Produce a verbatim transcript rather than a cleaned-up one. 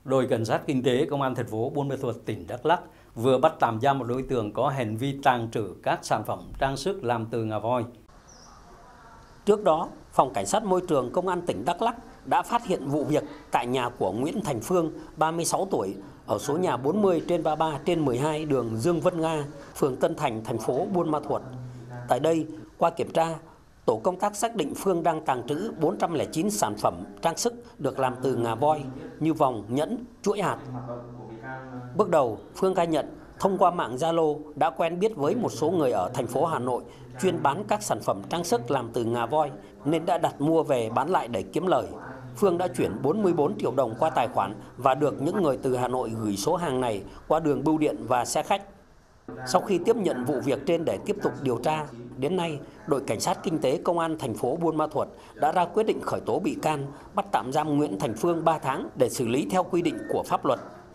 Đội Cảnh sát Kinh tế Công an thành phố Buôn Ma Thuột, tỉnh Đắk Lắk vừa bắt tạm giam một đối tượng có hành vi tàng trữ các sản phẩm trang sức làm từ ngà voi. Trước đó, Phòng Cảnh sát Môi trường Công an tỉnh Đắk Lắk đã phát hiện vụ việc tại nhà của Nguyễn Thành Phương, ba mươi sáu tuổi, ở số nhà bốn mươi trên ba mươi ba trên mười hai đường Dương Vân Nga, phường Tân Thành, thành phố Buôn Ma Thuột. Tại đây, qua kiểm tra, tổ công tác xác định Phương đang tàng trữ bốn trăm lẻ chín sản phẩm trang sức được làm từ ngà voi như vòng, nhẫn, chuỗi hạt. Bước đầu, Phương khai nhận thông qua mạng Zalo đã quen biết với một số người ở thành phố Hà Nội chuyên bán các sản phẩm trang sức làm từ ngà voi nên đã đặt mua về bán lại để kiếm lời. Phương đã chuyển bốn mươi bốn triệu đồng qua tài khoản và được những người từ Hà Nội gửi số hàng này qua đường bưu điện và xe khách. Sau khi tiếp nhận vụ việc trên để tiếp tục điều tra, đến nay, đội Cảnh sát Kinh tế Công an thành phố Buôn Ma Thuột đã ra quyết định khởi tố bị can, bắt tạm giam Nguyễn Thành Phương ba tháng để xử lý theo quy định của pháp luật.